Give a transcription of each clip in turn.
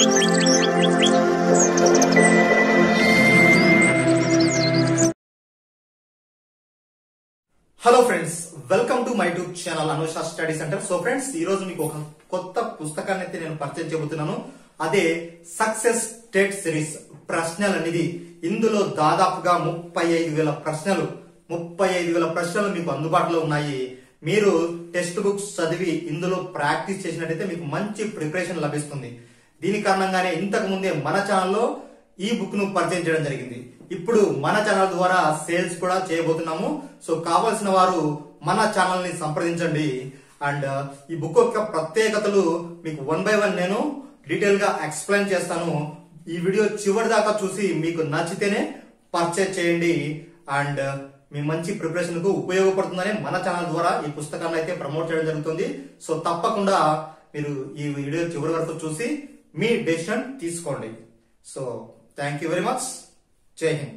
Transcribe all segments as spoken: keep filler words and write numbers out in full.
Hello friends, welcome to my YouTube channel Anusha study centre. So friends, ఈ రోజు మీకు ఒక కొత్త పుస్తకాన్ని అయితే నేను పరిచయం చేయబోతున్నాను. అదే సక్సెస్ స్టేట్ సిరీస్ ప్రశ్నలు అనేది. ఇందులో దాదాపుగా ముప్పై ఐదు వేల ప్రశ్నలు ముప్పై ఐదు వేల ప్రశ్నలు మీకు అందుబాటులో ఉన్నాయి. మీరు టెక్స్ట్ బుక్స్ చదివి ఇందులో ప్రాక్టీస్ చేసినట్టయితే మీకు మంచి ప్రిపరేషన్ లభిస్తుంది. దీని కారణంగానే ఇంతకు ముందే మన ఛానల్లో ఈ బుక్ ను పరిచయం చేయడం జరిగింది. ఇప్పుడు మన ఛానల్ ద్వారా సేల్స్ కూడా చేయబోతున్నాము. సో కావాల్సిన వారు మన ఛానల్ ని సంప్రదించండి. అండ్ ఈ బుక్ యొక్క ప్రత్యేకతలు మీకు వన్ బై వన్ నేను డీటెయిల్ గా ఎక్స్ప్లెయిన్ చేస్తాను. ఈ వీడియో చివరి దాకా చూసి మీకు నచ్చితేనే పర్చేజ్ చేయండి. అండ్ మీ మంచి ప్రిపరేషన్ కు ఉపయోగపడుతుందని మన ఛానల్ ద్వారా ఈ పుస్తకాన్ని అయితే ప్రమోట్ చేయడం జరుగుతుంది. సో తప్పకుండా మీరు ఈ వీడియో చివరి వరకు చూసి మీ డెసిషన్ తీసుకోండి. So thank you very much. జై హింద్.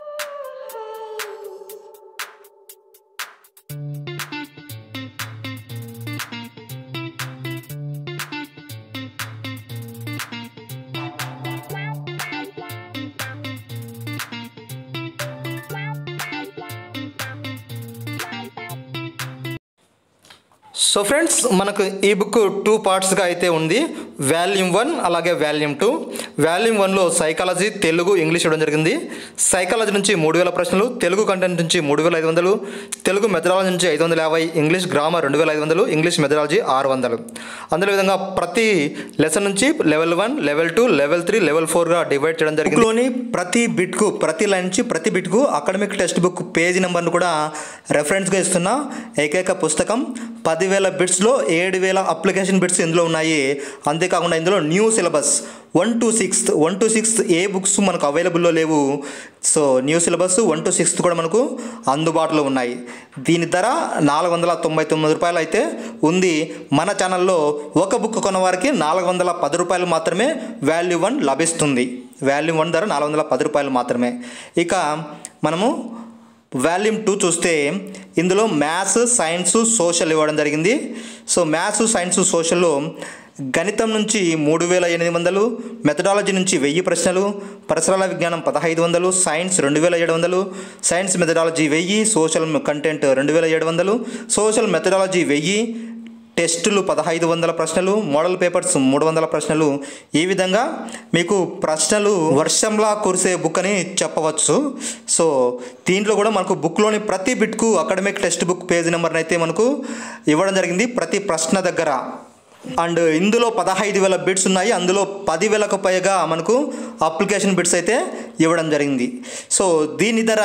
సో ఫ్రెండ్స్, మనకు ఈ బుక్ టూ పార్ట్స్గా అయితే ఉంది. వాల్యూమ్ వన్ అలాగే వాల్యూమ్ టూ. వాల్యూమ్ వన్లో సైకాలజీ, తెలుగు, ఇంగ్లీష్ ఇవ్వడం జరిగింది. సైకాలజీ నుంచి మూడు వేల ప్రశ్నలు, తెలుగు కంటెంట్ నుంచి మూడు వేల ఐదు వందలు, తెలుగు మెథడాలజీ నుంచి ఐదు వందల యాభై, ఇంగ్లీష్ గ్రామర్ రెండు వేల ఐదు వందలు, ఇంగ్లీష్ మెథడాలజీ ఆరు వందలు. అందులో విధంగా ప్రతి లెసన్ నుంచి level one, level two, level three, level ఫోర్గా డివైడ్ చేయడం జరిగింది. లోని ప్రతి బిట్కు, ప్రతి లైన్ నుంచి ప్రతి బిట్కు అకాడమిక్ టెక్స్ట్ బుక్ పేజీ నెంబర్ను కూడా రెఫరెన్స్గా ఇస్తున్న ఏకైక పుస్తకం. పదివేల బిట్స్లో ఏడు వేల అప్లికేషన్ బిట్స్ ఇందులో ఉన్నాయి. అంతేకాకుండా ఇందులో new syllabus one to sixth one to sixth ఏ బుక్స్ మనకు అవైలబుల్లో లేవు. So new syllabus one to sixth కూడా మనకు అందుబాటులో ఉన్నాయి. దీని ధర నాలుగు వందల తొంభై తొమ్మిది రూపాయలు అయితే ఉంది. మన ఛానల్లో ఒక బుక్ కొన్నవారికి నాలుగు వందల పది రూపాయలు మాత్రమే వాల్యూ వన్ లభిస్తుంది. వాల్యూ వన్ ధర నాలుగు వందల పది రూపాయలు మాత్రమే. ఇక మనము వాల్యూమ్ టూ చూస్తే ఇందులో మ్యాథ్స్, సైన్స్, సోషల్ ఇవ్వడం జరిగింది. సో మ్యాథ్స్, సైన్స్, సోషల్లో గణితం నుంచి మూడు వేల ఎనిమిది వందలు, మెథడాలజీ నుంచి వెయ్యి ప్రశ్నలు, పరిసరాల విజ్ఞానం పదహైదు వందలు, సైన్స్ రెండు వేల ఏడు వందలు, సైన్స్ మెథడాలజీ వెయ్యి, సోషల్ కంటెంట్ రెండు వేల ఏడు వందలు, సోషల్ మెథడాలజీ వెయ్యి, టెస్టులు పదహైదు వందల ప్రశ్నలు, మోడల్ పేపర్స్ మూడు వందల ప్రశ్నలు. ఈ విధంగా మీకు ప్రశ్నలు వర్షంలా కురిసే బుక్ అని చెప్పవచ్చు. సో దీంట్లో కూడా మనకు బుక్లోని ప్రతి బిట్కు అకాడమిక్ టెక్స్ట్ బుక్ పేజ్ నెంబర్ని అయితే మనకు ఇవ్వడం జరిగింది ప్రతి ప్రశ్న దగ్గర. అండ్ ఇందులో పదహైదు వేల బిట్స్ ఉన్నాయి. అందులో పదివేలకు పైగా మనకు అప్లికేషన్ బిట్స్ అయితే ఇవ్వడం జరిగింది. సో దీని ధర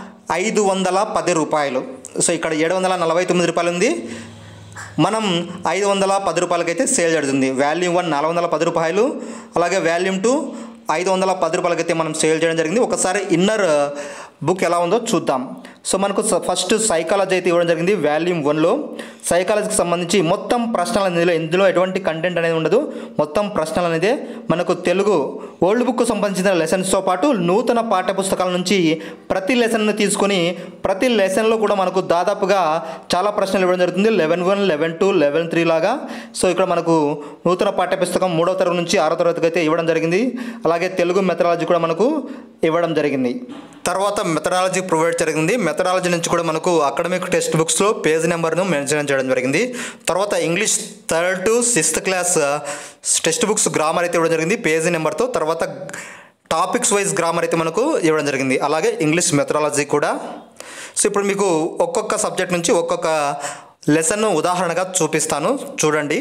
ఐదు వందల పది రూపాయలు. సో ఇక్కడ ఏడు వందల నలభై తొమ్మిది రూపాయలు ఉంది. మనం ఐదు వందల పది రూపాయలకైతే సేల్ జరుగుతుంది. వాల్యూమ్ వన్ నాలుగు వందల పది రూపాయలు, అలాగే వాల్యూమ్ టూ ఐదు వందల పది రూపాయలకైతే మనం సేల్ చేయడం జరిగింది. ఒకసారి ఇన్నర్ బుక్ ఎలా ఉందో చూద్దాం. సో మనకు ఫస్ట్ సైకాలజీ అయితే ఇవ్వడం జరిగింది. వాల్యూమ్ వన్లో సైకాలజీకి సంబంధించి మొత్తం ప్రశ్నలు అనేది, ఇందులో ఎటువంటి కంటెంట్ అనేది ఉండదు. మొత్తం ప్రశ్నలు అనేది మనకు తెలుగు ఓల్డ్ బుక్ సంబంధించిన లెసన్స్తో పాటు నూతన పాఠ్యపుస్తకాల నుంచి ప్రతి లెసన్ను తీసుకొని ప్రతి లెసన్లో కూడా మనకు దాదాపుగా చాలా ప్రశ్నలు ఇవ్వడం జరుగుతుంది. Level one, level two, level three లాగా. సో ఇక్కడ మనకు నూతన పాఠ్యపుస్తకం మూడవ తరగతి నుంచి ఆరో తరగతికి అయితే ఇవ్వడం జరిగింది. అలాగే తెలుగు మెథడాలజీ కూడా మనకు ఇవ్వడం జరిగింది. తర్వాత మెథడాలజీ ప్రొవైడ్ జరిగింది. మెథడాలజీ నుంచి కూడా మనకు అకాడమిక్ టెక్స్ట్ బుక్స్లో పేజ్ నెంబర్ను మెన్షన్ చేయడం జరిగింది. తర్వాత English third to sixth class text books grammar అయితే ఇవ్వడం జరిగింది పేజ్ నెంబర్తో. తర్వాత టాపిక్స్ వైజ్ గ్రామర్ అయితే మనకు ఇవ్వడం జరిగింది. అలాగే ఇంగ్లీష్ మెథడాలజీ కూడా. సో ఇప్పుడు మీకు ఒక్కొక్క సబ్జెక్ట్ నుంచి ఒక్కొక్క లెసన్ ఉదాహరణగా చూపిస్తాను, చూడండి.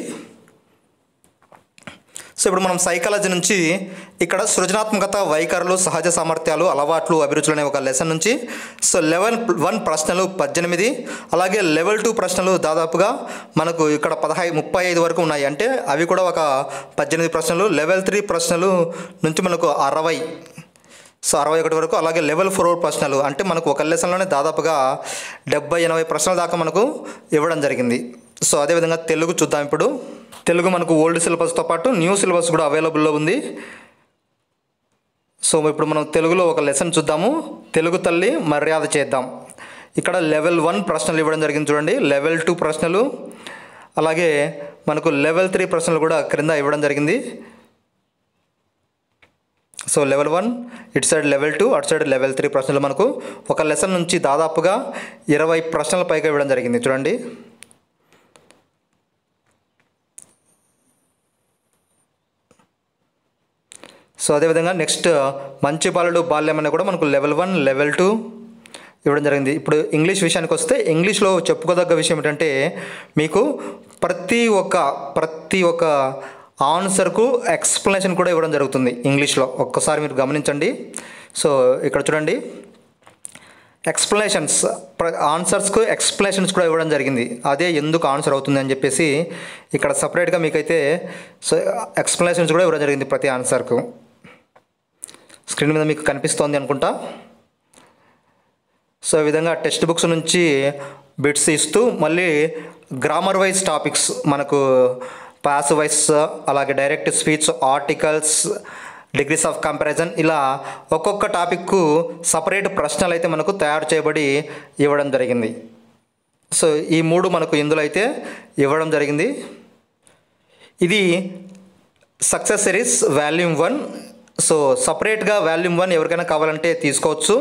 సో ఇప్పుడు మనం సైకాలజీ నుంచి ఇక్కడ సృజనాత్మకత, వైఖరులు, సహజ సామర్థ్యాలు, అలవాట్లు, అభిరుచులు అనే ఒక లెసన్ నుంచి సో లెవెల్ వన్ ప్రశ్నలు పద్దెనిమిది, అలాగే లెవెల్ టూ ప్రశ్నలు దాదాపుగా మనకు ఇక్కడ పదహై ముప్పై ఐదు వరకు ఉన్నాయి. అంటే అవి కూడా ఒక పద్దెనిమిది ప్రశ్నలు. లెవెల్ త్రీ ప్రశ్నలు నుంచి మనకు అరవై సో అరవై ఒకటి వరకు. అలాగే లెవెల్ ఫోర్ ప్రశ్నలు అంటే మనకు ఒక లెసన్లోనే దాదాపుగా డెబ్బై ఎనభై ప్రశ్నల దాకా మనకు ఇవ్వడం జరిగింది. సో అదేవిధంగా తెలుగు చూద్దాం. ఇప్పుడు తెలుగు మనకు ఓల్డ్ సిలబస్తో పాటు న్యూ సిలబస్ కూడా అవైలబుల్లో ఉంది. సో ఇప్పుడు మనం తెలుగులో ఒక లెసన్ చూద్దాము. తెలుగు తల్లి మర్యాద చేద్దాం. ఇక్కడ లెవెల్ వన్ ప్రశ్నలు ఇవ్వడం జరిగింది చూడండి. లెవెల్ టూ ప్రశ్నలు, అలాగే మనకు లెవెల్ త్రీ ప్రశ్నలు కూడా క్రింద ఇవ్వడం జరిగింది. సో లెవెల్ వన్, ఇటు సైడ్ లెవెల్ టూ, అటు సైడ్ లెవెల్ త్రీ ప్రశ్నలు మనకు ఒక లెసన్ నుంచి దాదాపుగా ఇరవై ప్రశ్నల పైగా ఇవ్వడం జరిగింది చూడండి. సో అదేవిధంగా నెక్స్ట్ మంచి బాలుడు బాల్యం అనేది కూడా మనకు లెవెల్ వన్, లెవెల్ టూ ఇవ్వడం జరిగింది. ఇప్పుడు ఇంగ్లీష్ విషయానికి వస్తే ఇంగ్లీష్లో చెప్పుకోదగ్గ విషయం ఏంటంటే మీకు ప్రతి ఒక్క ప్రతి ఒక్క ఆన్సర్కు ఎక్స్ప్లెనేషన్ కూడా ఇవ్వడం జరుగుతుంది ఇంగ్లీష్లో. ఒక్కసారి మీరు గమనించండి. సో ఇక్కడ చూడండి, ఎక్స్ప్లెనేషన్స్ ఆన్సర్స్కు ఎక్స్ప్లెనేషన్స్ కూడా ఇవ్వడం జరిగింది. అదే ఎందుకు ఆన్సర్ అవుతుంది అని చెప్పేసి ఇక్కడ సపరేట్గా మీకైతే సో ఎక్స్ప్లెనేషన్స్ కూడా ఇవ్వడం జరిగింది ప్రతి ఆన్సర్కు. స్క్రీన్ మీద మీకు కనిపిస్తోంది అనుకుంటా. సో ఈ విధంగా టెక్స్ట్ బుక్స్ నుంచి బిట్స్ ఇస్తూ మళ్ళీ గ్రామర్ వైజ్ టాపిక్స్ మనకు పాస్ వైజ్, అలాగే direct speech, articles, degrees of comparison, ఇలా ఒక్కొక్క టాపిక్కు సపరేట్ ప్రశ్నలు అయితే మనకు తయారు చేయబడి ఇవ్వడం జరిగింది. సో ఈ మూడు మనకు ఇందులో అయితే ఇవ్వడం జరిగింది. ఇది success series volume one. So సపరేట్గా వాల్యూమ్ వన్ ఎవరికైనా కావాలంటే తీసుకోవచ్చు.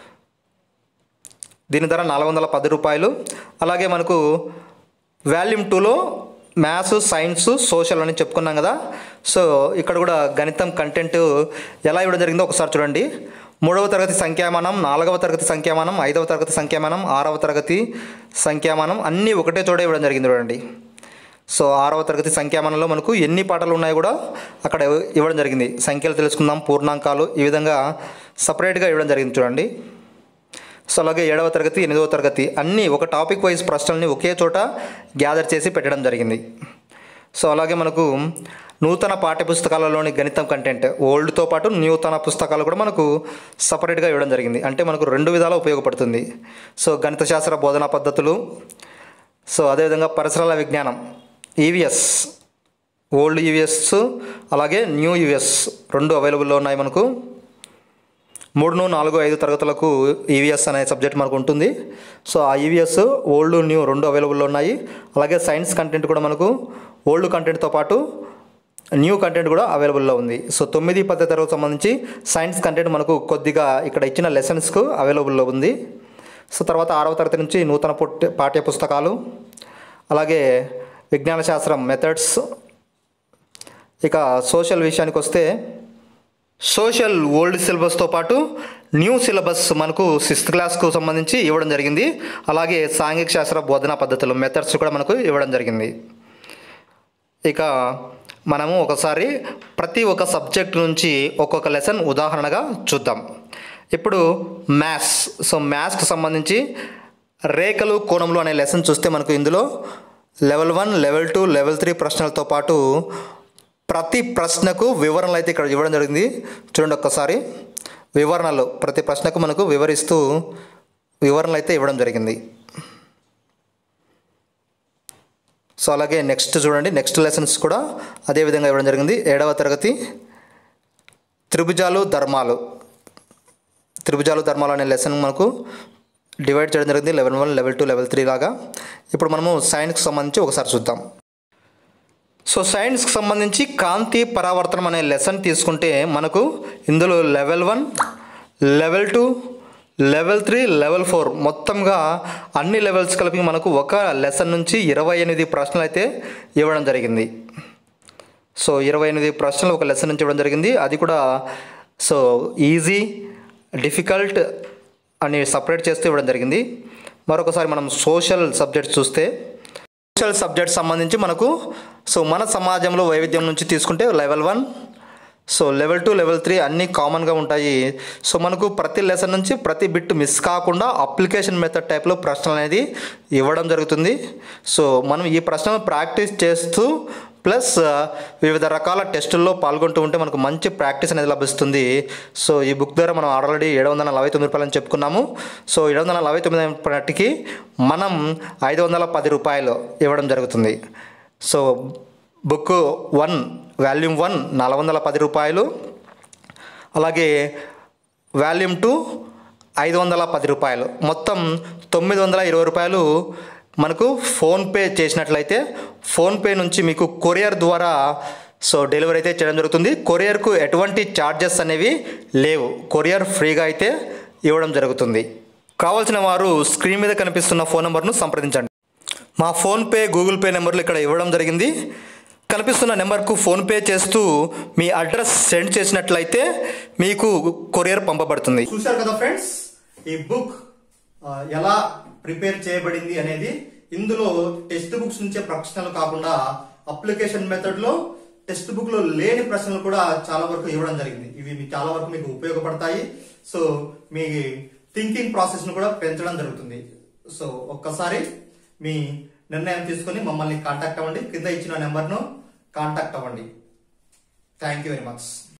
దీని ధర నాలుగు వందల పది రూపాయలు. అలాగే మనకు వాల్యూమ్ టూలో మ్యాథ్స్, సైన్స్, సోషల్ అని చెప్పుకున్నాం కదా. సో ఇక్కడ కూడా గణితం కంటెంట్ ఎలా ఇవ్వడం జరిగిందో ఒకసారి చూడండి. మూడవ తరగతి సంఖ్యామానం, నాలుగవ తరగతి సంఖ్యామానం, ఐదవ తరగతి సంఖ్యామానం, ఆరవ తరగతి సంఖ్యామానం అన్నీ ఒకటే చోట ఇవ్వడం జరిగింది చూడండి. సో ఆరవ తరగతి సంఖ్యామానంలో మనకు ఎన్ని పాఠాలు ఉన్నాయో కూడా అక్కడ ఇవ్వడం జరిగింది. సంఖ్యలు తెలుసుకుందాం, పూర్ణాంకాలు, ఈ విధంగా సపరేట్గా ఇవ్వడం జరిగింది చూడండి. సో అలాగే ఏడవ తరగతి, ఎనిమిదవ తరగతి అన్నీ ఒక టాపిక్ వైజ్ ప్రశ్నల్ని ఒకే చోట గ్యాదర్ చేసి పెట్టడం జరిగింది. సో అలాగే మనకు నూతన పాఠ్యపుస్తకాలలోని గణితం కంటెంట్ ఓల్డ్తో పాటు నూతన పుస్తకాలు కూడా మనకు సపరేట్గా ఇవ్వడం జరిగింది. అంటే మనకు రెండు విధాలా ఉపయోగపడుతుంది. సో గణిత శాస్త్ర బోధనా పద్ధతులు, సో అదేవిధంగా పరిసరాల విజ్ఞానం, ఈవీఎస్, ఓల్డ్ ఈవీఎస్ అలాగే న్యూ ఈవీఎస్ రెండు అవైలబుల్లో ఉన్నాయి మనకు. మూడు, నాలుగు, ఐదు తరగతులకు ఈవీఎస్ అనే సబ్జెక్ట్ మనకు ఉంటుంది. సో ఆ ఈవీఎస్ ఓల్డ్, న్యూ రెండు అవైలబుల్లో ఉన్నాయి. అలాగే సైన్స్ కంటెంట్ కూడా మనకు ఓల్డ్ కంటెంట్తో పాటు న్యూ కంటెంట్ కూడా అవైలబుల్లో ఉంది. సో తొమ్మిది, పది తరగతి సంబంధించి సైన్స్ కంటెంట్ మనకు కొద్దిగా ఇక్కడ ఇచ్చిన లెసన్స్కు అవైలబుల్లో ఉంది. సో తర్వాత ఆరవ తరగతి నుంచి నూతన పాఠ్య పుస్తకాలు, అలాగే విజ్ఞాన శాస్త్రం మెథడ్స్. ఇక సోషల్ విషయానికి వస్తే సోషల్ ఓల్డ్ సిలబస్తో పాటు న్యూ సిలబస్ మనకు సిక్స్త్ క్లాస్కు సంబంధించి ఇవ్వడం జరిగింది. అలాగే సాంఘిక శాస్త్ర బోధనా పద్ధతులు మెథడ్స్ కూడా మనకు ఇవ్వడం జరిగింది. ఇక మనము ఒకసారి ప్రతి ఒక్క సబ్జెక్ట్ నుంచి ఒక్కొక్క లెసన్ ఉదాహరణగా చూద్దాం. ఇప్పుడు మ్యాథ్స్. సో మ్యాథ్స్కి సంబంధించి రేఖలు, కోణములు అనే లెసన్ చూస్తే మనకు ఇందులో level one, level two, level three ప్రశ్నలతో పాటు ప్రతి ప్రశ్నకు వివరణలు అయితే ఇక్కడ ఇవ్వడం జరిగింది చూడండి. ఒక్కసారి వివరణలు ప్రతి ప్రశ్నకు మనకు వివరిస్తూ వివరణలు అయితే ఇవ్వడం జరిగింది. సో అలాగే నెక్స్ట్ చూడండి, నెక్స్ట్ లెసన్స్ కూడా అదేవిధంగా ఇవ్వడం జరిగింది. ఏడవ తరగతి త్రిభుజాలు, ధర్మాలు. త్రిభుజాలు, ధర్మాలు అనే లెసన్ మనకు డివైడ్ చేయడం జరిగింది level one, level two, level three లాగా. ఇప్పుడు మనము సైన్స్కి సంబంధించి ఒకసారి చూద్దాం. సో సైన్స్కి సంబంధించి కాంతి పరావర్తనం అనే లెసన్ తీసుకుంటే మనకు ఇందులో level one, level two, level three, level four మొత్తంగా అన్ని లెవెల్స్ కలిపి మనకు ఒక లెసన్ నుంచి ఇరవై ఎనిమిది ప్రశ్నలు అయితే ఇవ్వడం జరిగింది. సో ఇరవై ఎనిమిది ప్రశ్నలు ఒక లెసన్ నుంచి ఇవ్వడం జరిగింది. అది కూడా సో ఈజీ, డిఫికల్ట్ అని సపరేట్ చేస్తూ ఇవ్వడం జరిగింది. మరొకసారి మనం సోషల్ సబ్జెక్ట్స్ చూస్తే సోషల్ సబ్జెక్ట్ సంబంధించి మనకు సో మన సమాజంలో వైవిధ్యం నుంచి తీసుకుంటే level one, so level two, level three అన్నీ కామన్గా ఉంటాయి. సో మనకు ప్రతి లెసన్ నుంచి ప్రతి బిట్ మిస్ కాకుండా అప్లికేషన్ మెథడ్ టైప్లో ప్రశ్నలు అనేది ఇవ్వడం జరుగుతుంది. సో మనం ఈ ప్రశ్నలు ప్రాక్టీస్ చేస్తూ ప్లస్ వివిధ రకాల టెస్టుల్లో పాల్గొంటూ ఉంటే మనకు మంచి ప్రాక్టీస్ అనేది లభిస్తుంది. సో ఈ బుక్ ద్వారా మనం ఆల్రెడీ ఏడు వందల నలభై తొమ్మిది రూపాయలు అని చెప్పుకున్నాము. సో ఏడు వందల నలభై తొమ్మిది అయినప్పటికీ మనం ఐదు వందల పది రూపాయలు ఇవ్వడం జరుగుతుంది. So book one volume one నాలుగు వందల పది రూపాయలు, అలాగే వాల్యూమ్ టూ ఐదు వందల పది రూపాయలు, మొత్తం తొమ్మిది వందల ఇరవై రూపాయలు మనకు ఫోన్పే చేసినట్లయితే ఫోన్పే నుంచి మీకు కొరియర్ ద్వారా సో డెలివరీ అయితే చేయడం జరుగుతుంది. కొరియర్కు ఎటువంటి ఛార్జెస్ అనేవి లేవు. కొరియర్ ఫ్రీగా అయితే ఇవ్వడం జరుగుతుంది. కావాల్సిన వారు స్క్రీన్ మీద కనిపిస్తున్న ఫోన్ నెంబర్ను సంప్రదించండి. మా ఫోన్పే గూగుల్ పే నెంబర్లు ఇక్కడ ఇవ్వడం జరిగింది. కనిపిస్తున్న నెంబర్కు ఫోన్పే చేస్తూ మీ అడ్రస్ సెండ్ చేసినట్లయితే మీకు కొరియర్ పంపబడుతుంది. చూశారు కదా ఫ్రెండ్స్, ఈ బుక్ ఎలా ప్రిపేర్ చేయబడింది అనేది. ఇందులో టెక్స్ట్ బుక్స్ నుంచే ప్రశ్నలు కాకుండా అప్లికేషన్ మెథడ్ లో టెక్స్ట్ బుక్ లో లేని ప్రశ్నలు కూడా చాలా వరకు ఇవ్వడం జరిగింది. ఇవి చాలా వరకు మీకు ఉపయోగపడతాయి. సో మీ థింకింగ్ ప్రాసెస్ ను కూడా పెంచడం జరుగుతుంది. సో ఒక్కసారి మీ నిర్ణయం తీసుకుని మమ్మల్ని కాంటాక్ట్ అవ్వండి. కింద ఇచ్చిన నెంబర్ను కాంటాక్ట్ అవ్వండి. Thank you very much.